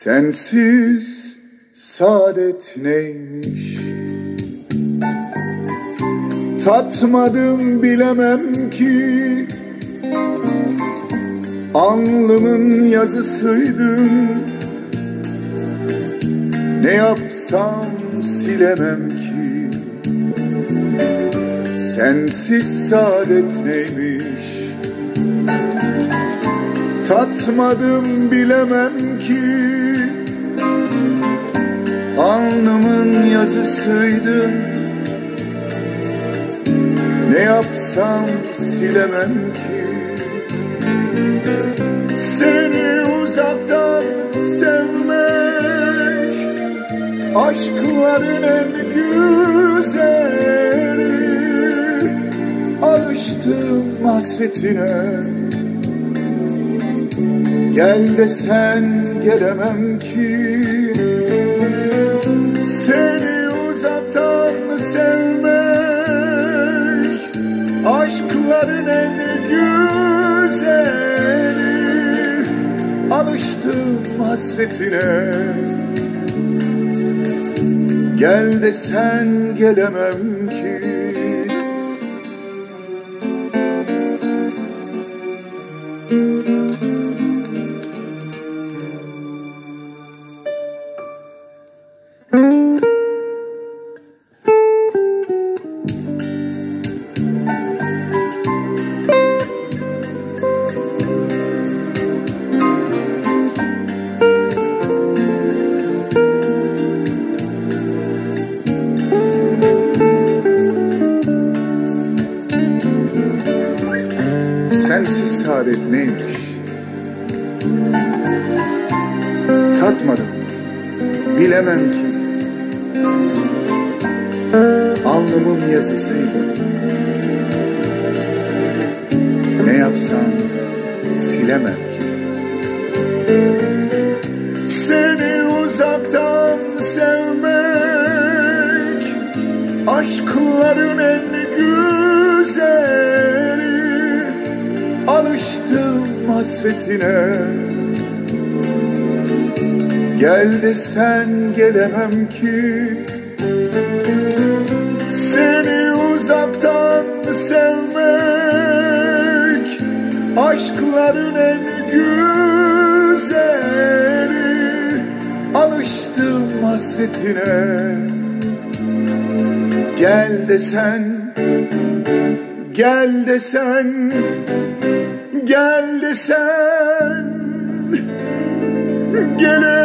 Sensiz saadet neymiş? Tatmadım bilemem ki, alnımın yazısıydın. Ne yapsam silemem ki, sensiz saadet neymiş? Tatmadım bilemem ki, alnımın yazısıydın. Ne yapsam silemem ki, seni uzaktan sevmek aşkların en güzeli. Alıştım hasretine, gel desen gelemem ki. Seni uzaktan sevmek aşkların en güzeli. Alıştım hasretine, gel desen gelemem ki. Sensiz saadet neymiş? Tatmadım bilemem ki, alnımın yazısıydı. Ne yapsam silemem ki. Seni uzaktan sevmek aşkların en güzeli. Alıştım hasretine, gel desen gelemem ki. Seni uzaktan sevmek aşkların en güzeli. Alıştım hasretine, gel desen, gel desen, gel desen, gel.